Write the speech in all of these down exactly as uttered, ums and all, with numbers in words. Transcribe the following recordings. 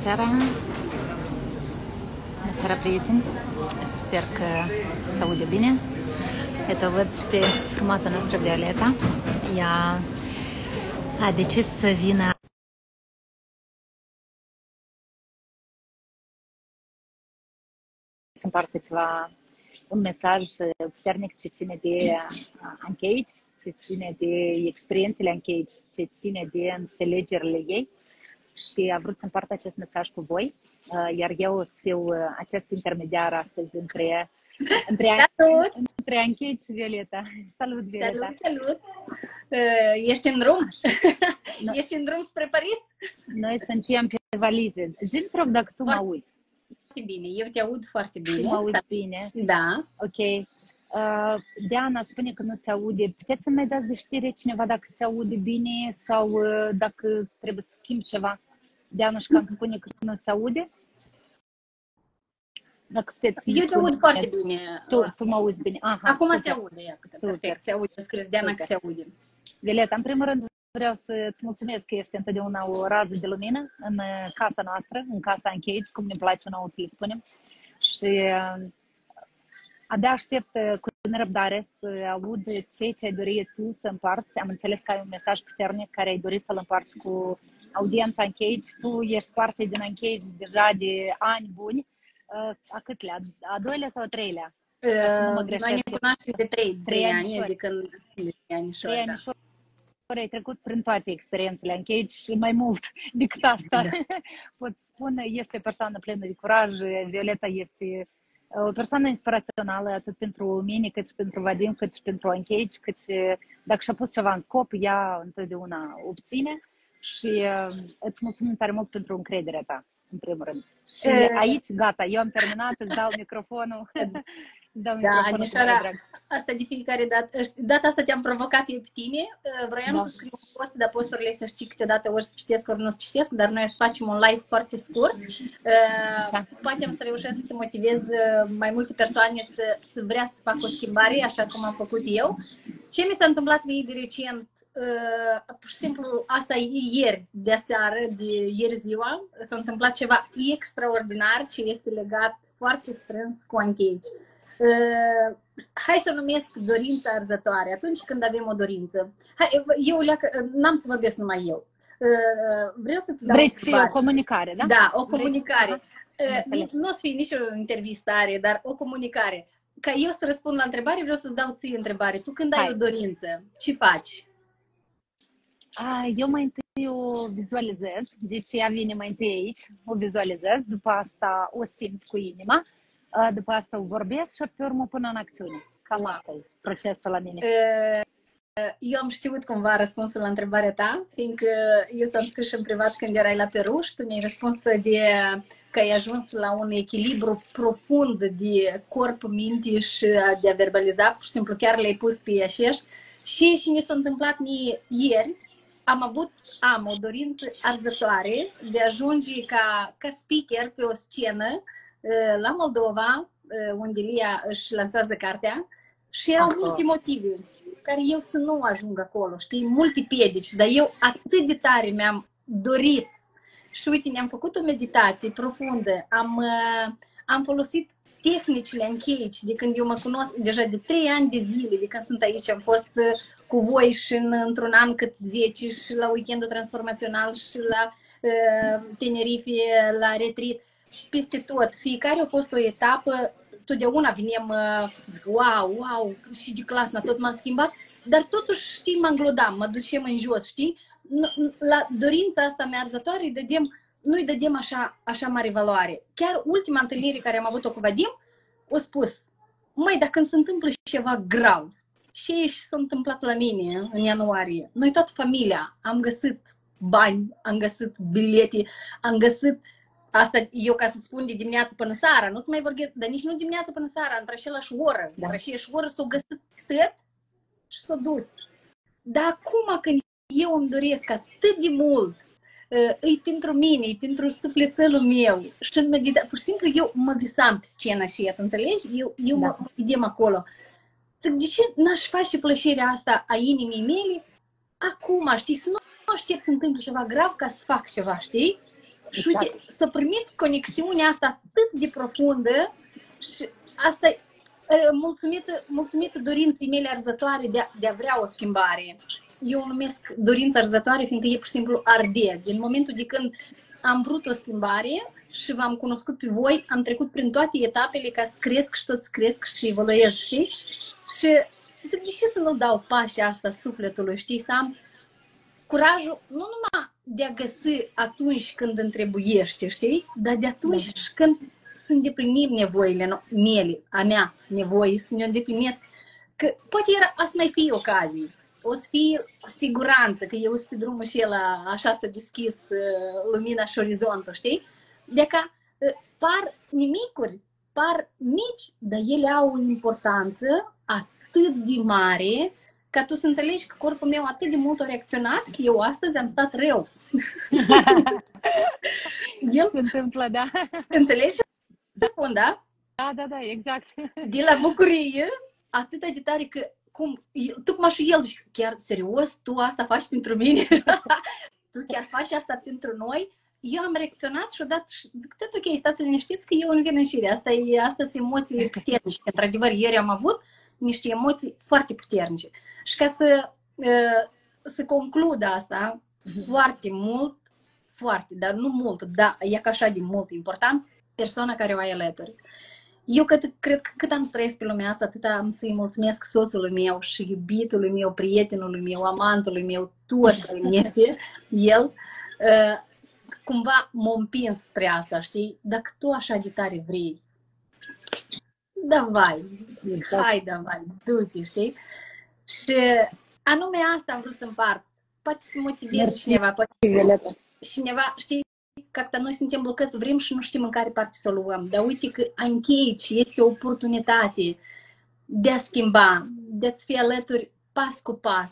seara! Bună seara, prieteni! Sper că se aude bine. Iată, o văd și pe frumoasa noastră Violeta. Ea a decis să vină să împartă ceva, un mesaj puternic ce ține de Uncaged, ce ține de experiențele Uncaged, ce ține de înțelegerile ei și a vrut să împartă acest mesaj cu voi, iar eu o să fiu acest intermediar astăzi între, între, salut! între Uncaged și Violeta. Salut, Violeta! Salut, salut! Ești în drum? Ești în drum spre Paris? Noi suntem pe valize. Zi-mi, rog, dacă tu mă auzi. Foarte bine, eu te aud foarte bine. Tu mă auzi bine? Da. Ok. Uh, Diana spune că nu se aude. Puteți să-mi mai dați de știre cineva dacă se aude bine sau uh, dacă trebuie să schimb ceva? Diana și cam spune că nu se aude. Dacă puteți, eu te aud foarte bine. Tu, tu mă auzi bine. Aha, acum super. Se aude, iată, perfect. Se aude, scris Diana că se aude. Violeta, în primul rând vreau să-ți mulțumesc că ești întotdeauna o rază de lumină în casa noastră, în casa Uncaged, cum ne place nouă să le spunem. Și abia aștept cu nerăbdare să aud ce ce ai dorit tu să împarți. Am înțeles că ai un mesaj puternic care ai dorit să-l împarți cu audiența Uncaged. Tu ești parte din Uncaged deja de ani buni. A câtlea? A doilea sau a treilea? Uh, Noi ne cunoaștem de trei, trei ani, adică trei anișori. Da. Ai trecut prin toate experiențele Uncaged și mai mult decât asta. Da. Pot spune, ești o persoană plină de curaj. Violeta este o persoană inspirațională atât pentru mine, cât și pentru Vadim, cât și pentru Uncaged, cât și dacă și-a pus ceva în scop, ea întotdeauna obține și îți mulțumim tare mult pentru încrederea ta, în primul rând. Și aici, gata, eu am terminat, îți dau microfonul. Da, Anișoara, asta de fiecare dată, data asta te-am provocat eu pe tine, vroiam da. să scriu un post, dar posturile să știi câteodată ori să citesc, ori nu să citesc, dar noi să facem un live foarte scurt. Așa. Poate am să reușesc să motivez mai multe persoane să, să vrea să facă o schimbare, așa cum am făcut eu. Ce mi s-a întâmplat mie de recent, pur și simplu, asta e ieri, de seară, de ieri ziua, s-a întâmplat ceva extraordinar ce este legat foarte strâns cu Uncaged. Uh, hai să o numesc dorința arzătoare. Atunci când avem o dorință, hai, eu n-am să vorbesc numai eu. Uh, vreau să-ți dau Vrei să fie o comunicare, da? Da, o comunicare. Uh, nu o să fie nici o intervistare, dar o comunicare. Ca eu să răspund la întrebare, vreau să-ți dau ție întrebare. Tu când hai. ai o dorință, ce faci? A, eu mai întâi o vizualizez, deci ea vine mai întâi aici, o vizualizez, după asta o simt cu inima. După asta o vorbesc și pe urmă până în acțiune. Cam asta e procesul la mine. Eu am știut cumva răspunsul la întrebarea ta, fiindcă eu ți-am scris și în privat când erai la Peru și tu mi-ai răspuns de că ai ajuns la un echilibru profund de corp, minte și de a verbaliza, pur și simplu chiar le-ai pus pe așeș. Și, și ne s-a întâmplat mie ieri, am avut, am o dorință arzătoare de a ajunge ca, ca speaker pe o scenă la Moldova, unde Lia își lansează cartea și erau Acolo. multe motive care eu să nu ajung acolo, știi, multe piedici, dar eu atât de tare mi-am dorit și uite, mi-am făcut o meditație profundă, am, am folosit tehnicile Uncaged de când eu mă cunosc deja de trei ani de zile, de când sunt aici, am fost cu voi și în, într-un an cât zece și la weekendul transformațional și la uh, Tenerife, la retreat. Peste tot, fiecare a fost o etapă, totdeauna venim, zic, wow, wow, și de clasă, tot m-a schimbat, dar totuși, știi, mă înglodam, mă ducem în jos, știi? La dorința asta mea arzătoare îi dădem, nu-i dădem așa, așa mare valoare. Chiar ultima întâlnire care am avut-o cu Vadim, a spus, măi, dacă se întâmplă ceva grav, și s-a întâmplat la mine în ianuarie, noi toată familia am găsit bani, am găsit bilete, am găsit. Asta eu ca să-ți spun de dimineață până seara, nu-ți mai vorbesc, dar nici nu dimineață până seara, între același oră, da. între aceeași oră s-o găsit tot și s-o dus. Dar acum când eu îmi doresc atât de mult, e pentru mine, e pentru sufletelul meu și în medita, pur și simplu eu mă visam pe scenă și iată, înțelegi? Eu, eu da. mă vedem acolo. Zic, de ce n-aș face plăcerea asta a inimii mele acum, știi, să nu aștept să întâmple ceva grav ca să fac ceva, știi? Și uite, s-a primit conexiunea asta atât de profundă și asta e mulțumită, mulțumită dorinței mele arzătoare de a, de a vrea o schimbare. Eu o numesc dorință arzătoare, fiindcă e pur și simplu arde. Din momentul de când am vrut o schimbare și v-am cunoscut pe voi, am trecut prin toate etapele ca să cresc și tot să cresc și să evoluez, știi? Și zic, de ce să nu dau pașii asta sufletului, știi? Să am curajul nu numai de a găsi atunci când întrebuiește, știi? Dar de atunci da. Și când să îndeplinim nevoile mele, a mea nevoie, să ne îndeplinesc. Că poate era, a să mai fie ocazii. O să fie cu siguranță, că eu sunt pe drumul și el așa s-a deschis uh, lumina și orizontul, știi? De-acă uh, par nimicuri, par mici, dar ele au o importanță atât de mare ca tu să înțelegi că corpul meu atât de mult a reacționat că eu astăzi am stat rău. El se întâmplă, da. Înțelegi ce spun, da? Da, da, da, exact. De la bucurie, atât de tare că cum, tocmai și el zice, chiar serios, tu asta faci pentru mine? Tu chiar faci asta pentru noi? Eu am reacționat și odată zic, tot ok, stați liniștiți că eu îmi vin în șire. Asta e, asta sunt emoțiile puternice. Într-adevăr, ieri am avut niște emoții foarte puternice. Și ca să, să conclud asta, foarte mult, foarte, dar nu mult, dar e ca așa de mult important, persoana care o ai alături. Eu cât, cred că cât am stres pe lumea asta, atât am să-i mulțumesc soțului meu și iubitului meu, prietenului meu, amantului meu, tot care mi este el. Cumva m-a împins spre asta, știi? Dacă tu așa de tare vrei, da vai, hai, da vai, du-te, știi? Și anume asta am vrut să împart. Poate să motivezi cineva, poate cineva, știi, că noi suntem blocați, vrem și nu știm în care parte să o luăm. Dar uite că aici este o oportunitate de a schimba, de a-ți fi alături pas cu pas,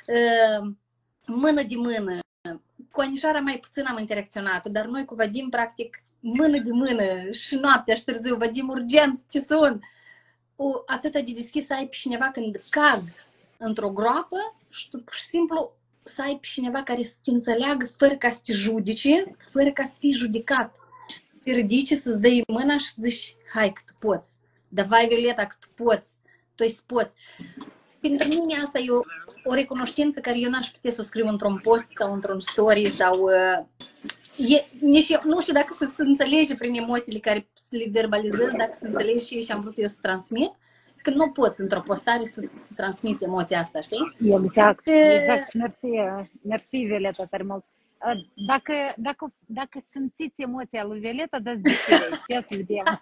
mână de mână. Cu Anișoara mai puțin am interacționat, dar noi cu Vadim, practic, mână de mână și noaptea și târziu, Vadim, urgent, ce sun! O, atâta de deschis să ai pe cineva când cazi într-o groapă și tu pur și simplu să ai pe cineva care să te înțeleagă fără ca să te judece, fără ca să fii judecat. Te ridici, să-ți dai mâna și zici, hai că tu poți. Dar vai, Violeta, că tu poți. Tu îți poți. Pentru mine asta e o, o recunoștință care eu n-aș putea să o scriu într-un post sau într-un story sau... Uh, e, nici eu, nu știu dacă să se înțelege prin emoțiile care le verbalizez, dacă se înțelege și, și am vrut eu să transmit, că nu poți într-o postare să, să transmiți emoția asta, știi? Exact, exact și mersi, mersi Violeta tare mult. Dacă, dacă, dacă simțiți emoția lui Violeta, dați de ce să vedem.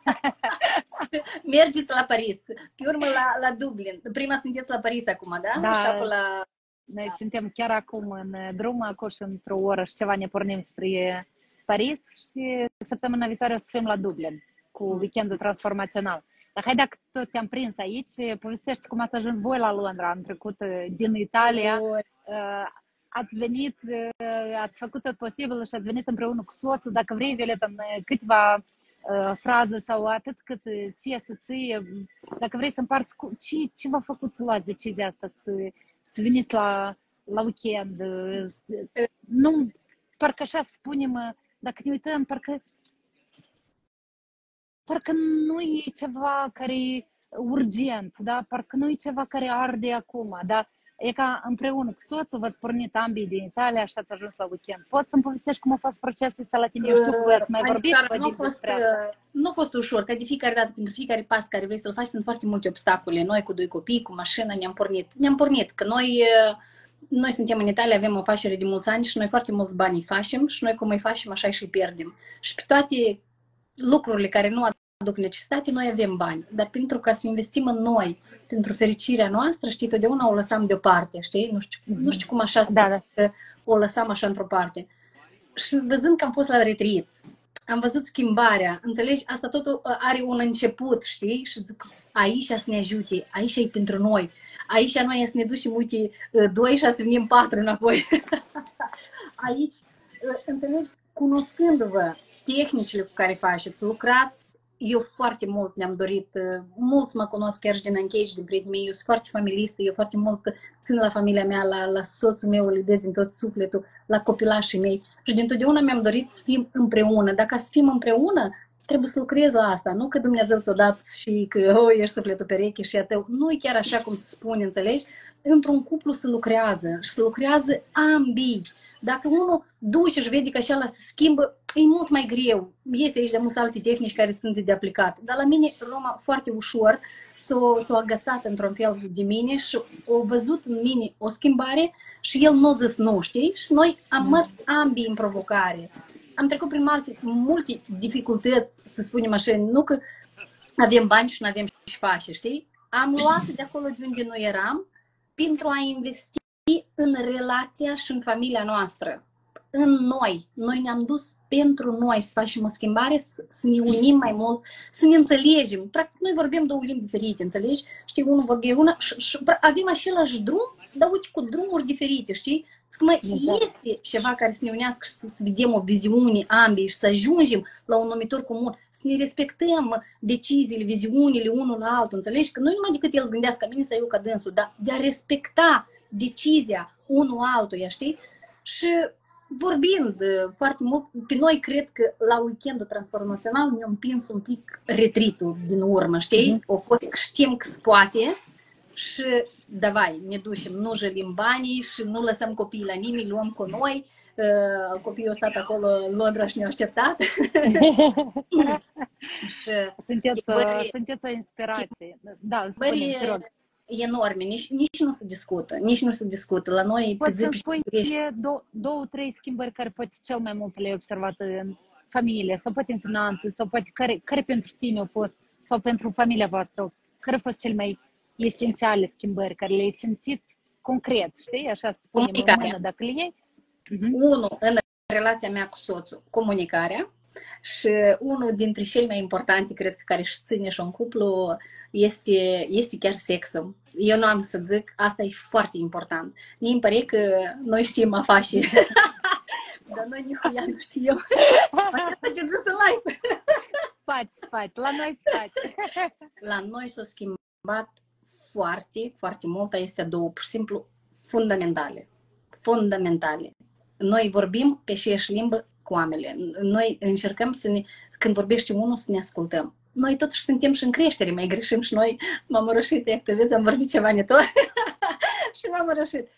Mergeți la Paris, pe urmă la, la Dublin. Prima sunteți la Paris acum, da? Da. Așa la... Noi da. Suntem chiar acum în drum, acum și într-o oră și ceva ne pornim spre Paris și săptămâna viitoare o să fim la Dublin cu weekendul transformațional. Dar hai, dacă tot te-am prins aici, povestește cum ați ajuns voi la Londra. Am trecut din Italia, ați venit, ați făcut tot posibil și ați venit împreună cu soțul. Dacă vrei, Violeta, în câteva fraze sau atât cât ție să ții, dacă vrei să împarți, cu, ce, ce v-a făcut să luați decizia asta, să, să veniți la, la weekend? Nu, parcă așa spunem, dacă ne uităm, parcă Parcă nu e ceva care e urgent, da? Parcă nu e ceva care arde acum, da? E ca împreună cu soțul v-ați pornit ambii din Italia și ați ajuns la weekend. Poți să-mi povestești cum a fost procesul ăsta la tine? Eu știu că voi ați mai vorbit. Nu a fost, nu a fost ușor, că de fiecare dată, pentru fiecare pas care vrei să-l faci, sunt foarte multe obstacole. Noi cu doi copii, cu mașină, ne-am pornit. Ne-am pornit, că noi, noi suntem în Italia, avem o afacere de mulți ani și noi foarte mulți bani îi facem și noi cum îi facem, așa și îi pierdem. Și pe toate lucrurile care nu aduc necesitate, noi avem bani. Dar pentru ca să investim în noi, pentru fericirea noastră, știi, totdeauna o lăsam deoparte, știi? Nu știu, nu știu cum așa da, da. O lăsam așa într-o parte. Și văzând că am fost la retreat, am văzut schimbarea, înțelegi? Asta totul are un început, știi? Și zic, aici să ne ajute, aici e pentru noi. Aici noi să ne ducem, uite, doi și să venim patru înapoi. Aici, înțelegi, cunoscându-vă tehnicile cu care faceți, lucrați eu foarte mult ne-am dorit, mulți mă cunosc chiar și din Engage, din prietenii mei, eu sunt foarte familistă, eu foarte mult țin la familia mea, la, la soțul meu, îl iubesc din tot sufletul, la copilașii mei și dintotdeauna mi-am dorit să fim împreună. Dacă să fim împreună, trebuie să lucrez la asta, nu că Dumnezeu ți-o dat și că oh, ești sufletul pereche și a tău. Nu e chiar așa cum se spune, înțelegi? Într-un cuplu se lucrează și se lucrează ambii. Dacă unul duce și vede că așa se schimbă, e mult mai greu. Iese aici de mulți alte tehnici care sunt de aplicat. Dar la mine, Roma, foarte ușor s-a, s-a agățat într-un fel de mine și a văzut în mine o schimbare și el nu a zis nu, știi? Și noi am mers ambii în provocare. Am trecut prin multe, multe dificultăți, să spunem așa, nu că avem bani și nu avem și face, știi? Am luat de acolo de unde noi eram pentru a investi în relația și în familia noastră. În noi. Noi ne-am dus pentru noi să facem o schimbare, să, să ne unim mai mult, să ne înțelegem. Practic, noi vorbim două limbi diferite, înțelegi? Știi, unul vorbește una și, și avem același drum, dar uite, cu drumuri diferite, știi? Că mai este ceva care să ne unească și să, să vedem o viziune ambii și să ajungem la un numitor comun, să ne respectăm deciziile, viziunile unul la altul, înțelegi? Că nu numai decât el să gândească ca mine să eu ca dânsul, dar de a respecta decizia unul altuia, știi? Și vorbind foarte mult, pe noi cred că la weekendul transformațional ne-a împins un pic retreat-ul din urmă, știi? O fost că știm că se poate și davai, ne ducem, nu jălim banii și nu lăsăm copiii la nimeni, luăm cu noi. Uh, copiii au stat acolo în Londra și ne-au așteptat. și sunteți, sunteți o inspirație. Da, spune, te rog. Enorme, nici, nici nu se discută, nici nu se discută. La noi, poți să spui două, două, trei schimbări care poate cel mai mult le-ai observat în familie, sau poate în finanțe, sau poate care, care pentru tine au fost, sau pentru familia voastră, care au fost cele mai esențiale schimbări, care le-ai simțit concret, știi? Așa să spunem în mână, dacă le iei. Uh-huh. Unul, în relația mea cu soțul, comunicarea. Și unul dintre cele mai importante, cred că care își ține și un cuplu, este, este chiar sexul. Eu nu am să zic, asta e foarte important. Mie îmi pare că noi știm a face, dar noi nihuia nu știm. Spate ce zis în live. Spați, spați, la noi spați. La noi s-a schimbat foarte, foarte mult. Este două, pur și simplu, fundamentale. Fundamentale. Noi vorbim pe aceeași limbă cu oamenii. Noi încercăm să ne, când vorbește unul, să ne ascultăm. Noi totuși suntem și în creștere, mai greșim și noi. M-am rășit, te vezi, am vorbit ceva ne tot și m-am rășit.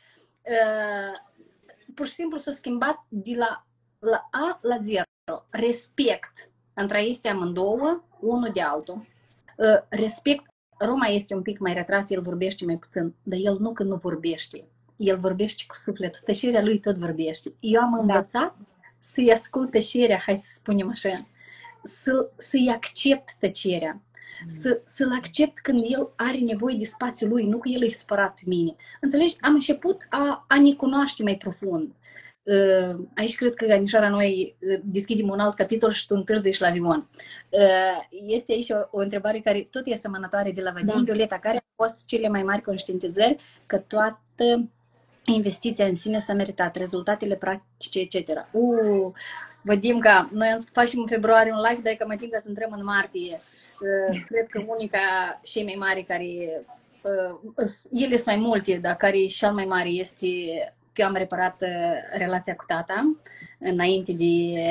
Uh, pur și simplu s-a schimbat de la, la A la zero. Respect între este amândouă, unul de altul. Uh, respect, Roma este un pic mai retras, el vorbește mai puțin, dar el nu că nu vorbește. El vorbește cu sufletul, tăcerea lui tot vorbește. Eu am învățat da. să-i ascult tăcerea, hai să spunem așa, să, să-i accept tăcerea, mm. să, să-l accept când el are nevoie de spațiul lui, nu că el e supărat pe mine. Înțelegi? Am început a, a ne cunoaște mai profund. Uh, aici cred că, Anișoara, noi deschidem un alt capitol și tu întârzi și la avion. Uh, este aici o, o întrebare care tot e asemănătoare de la Vadim, da. Violeta, care a fost cele mai mari conștientizări că toată investiția în sine s-a meritat, rezultatele practice, et cetera. Uh, Vadim, că noi facem în februarie un live, dar că mă timp să intrăm în martie. Uh, cred că unica, cei mai mari care, uh, ele sunt mai multe, dar care cel mai mare este că eu am reparat uh, relația cu tata înainte de...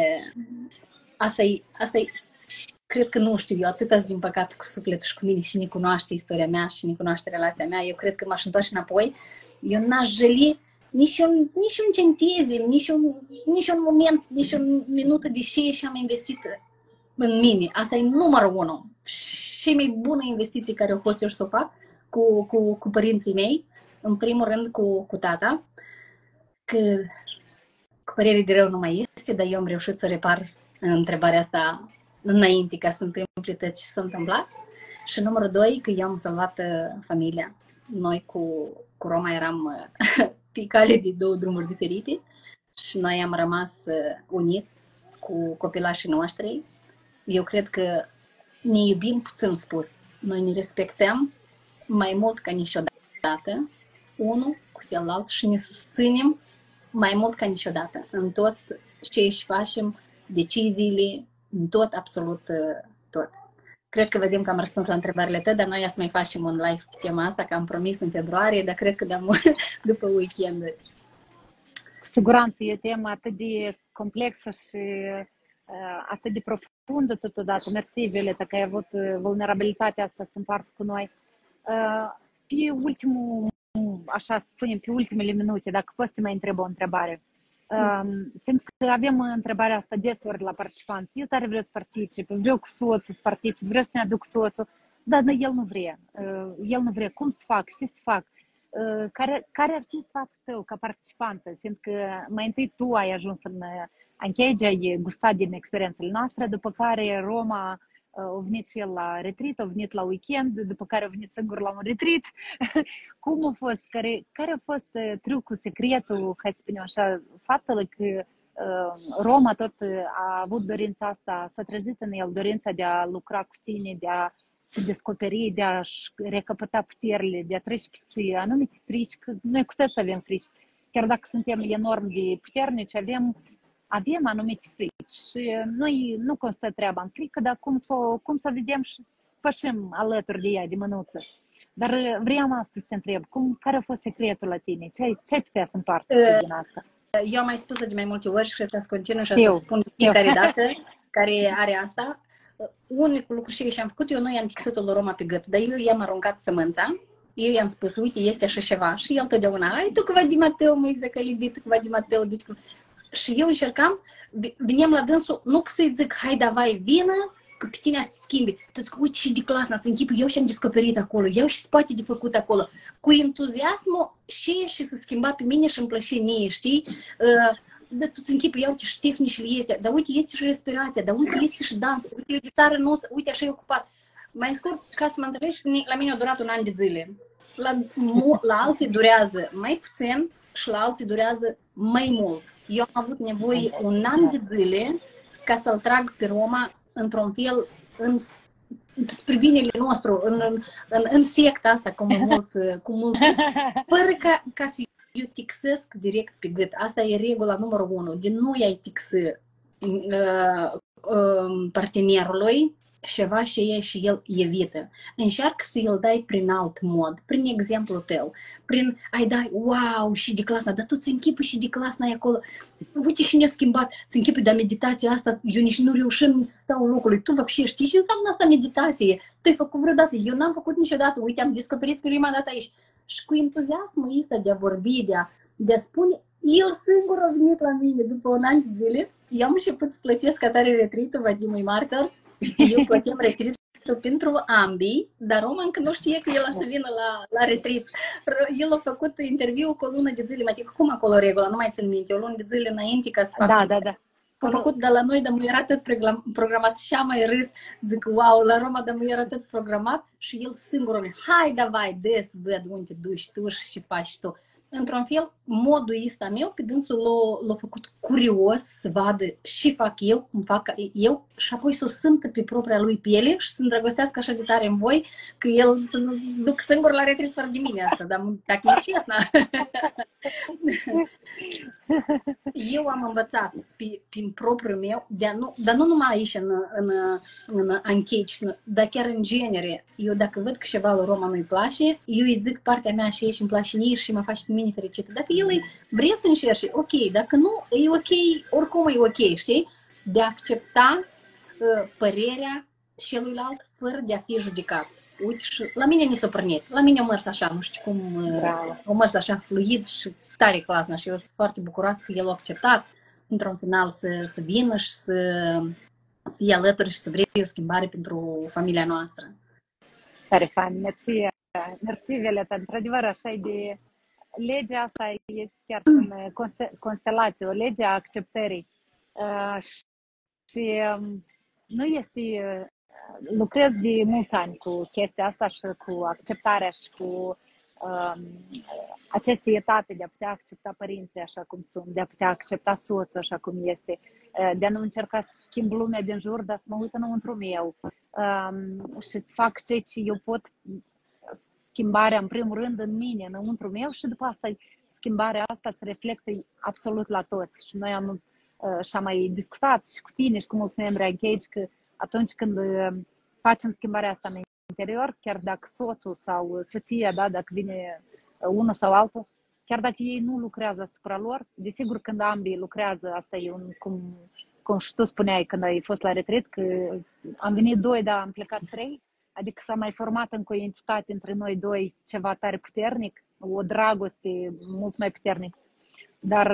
Asta e, asta e, cred că nu știu, eu atât azi din păcat cu sufletul și cu mine și ne cunoaște istoria mea și ne cunoaște relația mea, eu cred că m-aș întoarce înapoi. Eu n-aș jăli nici un, nici un centezim, nici un, nici un moment, nici un minut de ce și am investit în mine. Asta e numărul unu. Și mai bună investiție care au fost eu să o fac cu, cu, cu părinții mei. În primul rând cu, cu tata. Că cu părere de rău nu mai este, dar eu am reușit să repar întrebarea asta înainte ca să întâmple tot ce s-a întâmplat. Și numărul doi, că eu am salvat familia. Noi cu, cu Roma eram pe cale de două drumuri diferite și noi am rămas uniți cu copilașii noștri. Eu cred că ne iubim puțin spus. Noi ne respectăm mai mult ca niciodată, unul cu celălalt, și ne susținem mai mult ca niciodată în tot ce își facem, deciziile, în tot, absolut tot. cred că vedem că am răspuns la întrebările tale, dar noi ia să mai facem un live pe tema asta, că am promis în februarie, dar cred că dăm după weekend. Cu siguranță e tema atât de complexă și uh, atât de profundă totodată. Mersi, Violeta, că ai avut vulnerabilitatea asta să împarți cu noi. Uh, pe ultimul, așa să spunem, pe ultimele minute, dacă poți să te mai întreb o întrebare. Um, fiindcă avem întrebarea asta deseori la participanți. Eu tare vreau să participe, vreau cu soțul să participe, vreau să ne aduc soțul, dar el nu vrea. Uh, el nu vrea. Cum să fac? Ce să fac? Uh, care, care ar fi sfatul tău ca participantă? Fiindcă mai întâi tu ai ajuns în Engage, ai gustat din experiențele noastre, după care Roma a venit și el la retreat, a venit la weekend, după care a venit singur la un retreat. Cum a fost? Care, care a fost trucul, secretul, hai să spunem așa, faptul că uh, Roma tot a avut dorința asta, s-a trezit în el dorința de a lucra cu sine, de a se descoperi, de a-și recapăta puterile, de a trece peste anumite frici, că noi cu toți avem frici. Chiar dacă suntem enorm de puternici, avem avem anumite frici și noi nu constă treaba în frică, dar cum să, cum să vedem și să pășim alături de ea, de mânuță. Dar vreau asta să te întreb, cum, care a fost secretul la tine? Ce ai, ce ai putea să împarți uh, din asta? Eu am mai spus de mai multe ori și cred că să continui și Știu. să spun fiecare dată care are asta. Unicul lucru și ce am făcut, eu nu i-am fixat-o la Roma pe gât, dar eu i-am aruncat sămânța. Eu i-am spus, uite, este așa ceva. Și el totdeauna, ai tu cu Vadima tău, mă zic că iubit cu Vadima tău, deci cu... Și eu încercam, veneam la dânsul, nu că să-i zic, hai, davai, vină, că pe tine să te schimbi. Tu zic, uite și de clasă, ați închipă, eu și-am descoperit acolo, eu și spate de făcut acolo. Cu entuziasmul și și să schimba pe mine și îmi plăcea mie, știi? Uh, dar tu-ți închipă, ia uite și tehnicile este, dar uite, este și respirația, dar uite, este și dans, uite, eu de stare nu, uite, așa e ocupat. Mai scurt, ca să mă înțelegi, la mine a durat un an de zile. La, la alții durează mai puțin și la alții durează mai mult. Eu am avut nevoie un an de zile ca să-l trag pe Roma într-un fel în, spre binele nostru, în, în, în, în secta asta, cum mulți, cu mulți, fără ca, ca să eu tixesc direct pe gât. Asta e regula numărul unu. De nu i-ai tixă uh, uh, partenerului ceva și e și el evită. Încearcă să îl dai prin alt mod, prin exemplul tău, prin ai dai, wow, și de clasă, dar tu ți închipui și de clasă ai acolo. Uite și ne-a schimbat, ți închipui de meditația asta, eu nici nu reușim să stau în locului. Tu văbșe știi ce înseamnă asta meditație? Tu ai făcut vreodată, eu n-am făcut niciodată, uite, am descoperit prima dată aici. Și cu entuziasmul ăsta de a vorbi, de a, de a spune, el singur a venit la mine după un an de zile, eu am început să plătesc atare retreat-ul, Vadim e martor, eu plăteam retreat-ul pentru ambii, dar Roma încă nu știe că el a să vină la, la retreat. El a făcut interviu cu o lună de zile, mai zic, cum acolo regula, nu mai țin minte, o lună de zile înainte ca să facă. Da, da, da. Am făcut de la noi, dar mu era atât programat și am mai râs, zic, wow, la Roma, dar mu era atât programat și el singur a venit, hai, davai, des, văd unde te duci tu și faci tu. Într-un fel, modul ăsta meu, pe dânsul l-a făcut curios să vadă și fac eu, cum fac eu și apoi să o simtă pe propria lui piele și să îndrăgostească așa de tare în voi, că el să nu se duc singur la retreat fără de mine asta, dar dacă e cesna. Eu am învățat pe, prin propriul meu, de a nu, dar nu numai aici în, în, în Engage, dar chiar în genere. Eu dacă văd că ceva la Roma nu-i place, eu îi zic partea mea și ești îmi place mie și mă face pe mine fericită. Dacă el vrea să încerce, ok, dacă nu, e ok, oricum e ok, știi? De a accepta uh, părerea celuilalt fără de a fi judecat. Uite, și la mine mi s-a pornit. La mine a mers așa, nu știu cum, uh, a mers așa fluid și tare clasă și eu sunt foarte bucuroasă că el a acceptat într-un final să, să vină și să fie alături și să vrea o schimbare pentru familia noastră. Tare fain, mersi, mersi Violeta, într-adevăr așa e de... Legea asta este chiar și în constelație, o lege a acceptării. Uh, și um, nu este... Lucrez de mulți ani cu chestia asta și cu acceptarea și cu um, aceste etape de a putea accepta părinții așa cum sunt, de a putea accepta soțul așa cum este, de a nu încerca să schimb lumea din jur, dar să mă uit înăuntru meu um, și să fac ceea ce eu pot, schimbarea în primul rând în mine, înăuntru meu și după asta schimbarea asta se reflectă absolut la toți. Și noi am, uh, și am mai discutat și cu tine și cu mulți membri Engage că atunci când facem schimbarea asta în interior, chiar dacă soțul sau soția, da, dacă vine unul sau altul, chiar dacă ei nu lucrează asupra lor, desigur când ambii lucrează, asta e un, cum, cum și tu spuneai când ai fost la retreat, că am venit doi, dar am plecat trei, adică s-a mai format încă o entitate între noi doi, ceva tare puternic, o dragoste mult mai puternic. Dar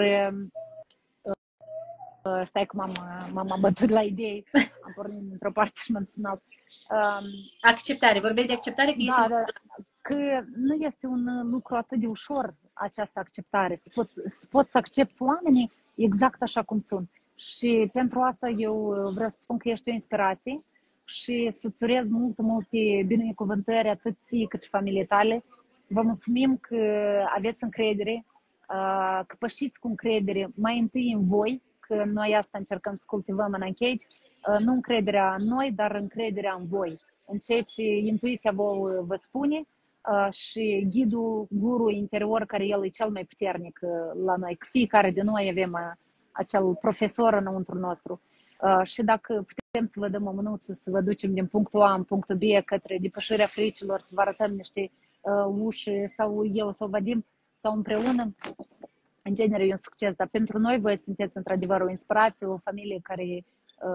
stai că m-am, m-am bătut la idei, am pornit într-o parte și m-am sunat. Um, acceptare, vorbeai de acceptare? Că, da, este... da, că nu este un lucru atât de ușor această acceptare, să poți, să poți să accepti oamenii exact așa cum sunt. Și pentru asta eu vreau să spun că ești o inspirație și să-ți urez multe, multe binecuvântări atât ție cât și familiei tale. Vă mulțumim că aveți încredere, că pășiți cu încredere mai întâi în voi, că noi asta încercăm să cultivăm în Uncaged, nu încrederea în noi, dar încrederea în voi, în ceea ce intuiția vă, vă spune și ghidul, guru interior, care el e cel mai puternic la noi, că fiecare de noi avem acel profesor înăuntru nostru. Și dacă putem să vă dăm o mânuță, să vă ducem din punctul A în punctul B către depășirea fricilor, să vă arătăm niște uși sau eu sau Vadim sau împreună, în genere e un succes, dar pentru noi voi sunteți într-adevăr o inspirație, o familie care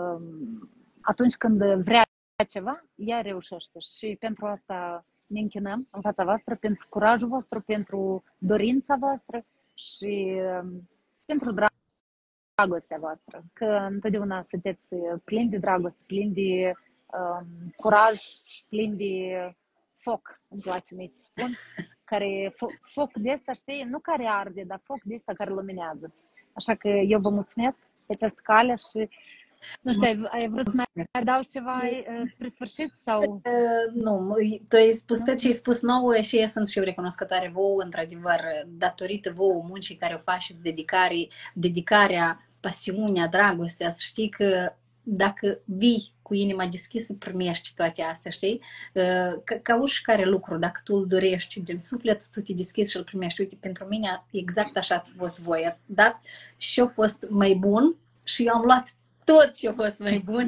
atunci când vrea ceva, ea reușește și pentru asta ne închinăm în fața voastră, pentru curajul vostru, pentru dorința voastră și pentru dragostea voastră, că întotdeauna sunteți plini de dragoste, plini de um, curaj, plini de foc, îmi place mie să spun, care, foc, foc de ăsta, știi, nu care arde, dar foc de ăsta care luminează. Așa că eu vă mulțumesc pe această cale și nu știu, ai, ai vrut să mai adaugi ceva spre sfârșit? Sau? Uh, nu, tu ai spus tot ce ai spus nouă și eu sunt și eu recunoscătoare vouă, într-adevăr, datorită vouă muncii care o faceți, dedicare, dedicarea, pasiunea, dragostea, să știi că dacă vii cu inima deschisă, primești toate astea, știi? Ca, ca oricare lucru, dacă tu îl dorești din suflet, tu te deschizi și îl primești. Uite, pentru mine exact așa ați fost voi, ați dat și eu fost mai bun și eu am luat tot ce a fost mai bun.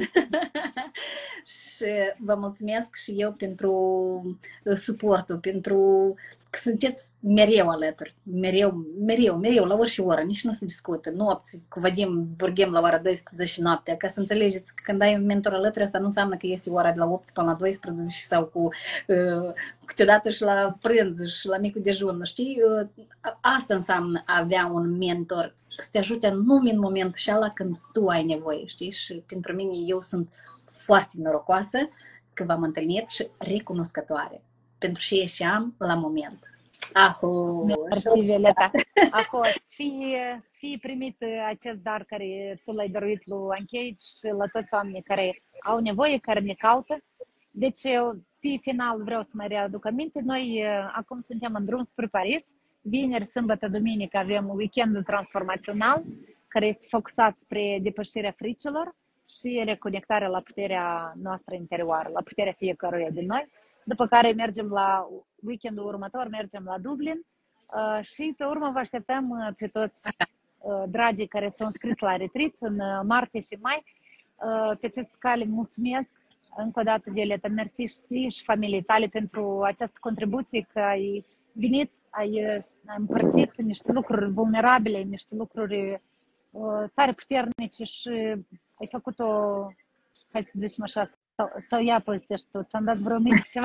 Și vă mulțumesc și eu pentru suportul, pentru că sunteți mereu alături, mereu, mereu, mereu, la orice oră, nici nu se discută. Nopți, cu Vadim, vorbim la ora douăsprezece noaptea, ca să înțelegeți că când ai un mentor alături, asta nu înseamnă că este ora de la opt până la douăsprezece sau cu uh, câteodată și la prânz și la micul dejun, știi? Uh, asta înseamnă a avea un mentor, să te ajute numai în momentul ăla când tu ai nevoie, știi? Și pentru mine eu sunt foarte norocoasă că v-am întâlnit și recunoscătoare pentru ce și am la moment. Aho! Mersi, Violeta! Aho, să fie, să fie primit acest dar care tu l-ai dăruit lui Uncaged și la toți oamenii care au nevoie, care ne caută. Deci, pe final vreau să mai readuc aminte, noi acum suntem în drum spre Paris. Vineri, sâmbătă, duminică avem un weekend transformațional care este focusat spre depășirea fricilor și reconectarea la puterea noastră interioară, la puterea fiecăruia din noi. După care mergem la weekendul următor, mergem la Dublin uh, și pe urmă vă așteptăm pe toți uh, dragii care s-au înscris la retreat în martie și mai. Uh, pe acest cale mulțumesc încă o dată, Violeta, mersi și ție și familiei tale pentru această contribuție, că ai venit, ai, ai împărțit niște lucruri vulnerabile, niște lucruri uh, tare puternice și ai făcut-o, hai să zicem așa, sau, sau ia povestești tu, ți-am dat vreo mic ceva?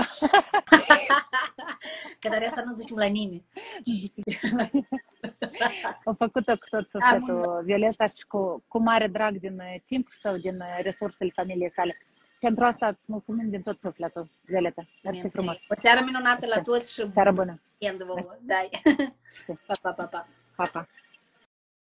Că dar asta nu zicem la nimeni. Au făcut-o cu tot sufletul, Violeta, și cu, cu mare drag din timp sau din resursele familiei sale. Pentru asta îți mulțumim din tot sufletul, Violeta. Mersi frumos. O seară minunată la toți și seară bună. Dai. Pa, pa, pa, pa. Pa, pa.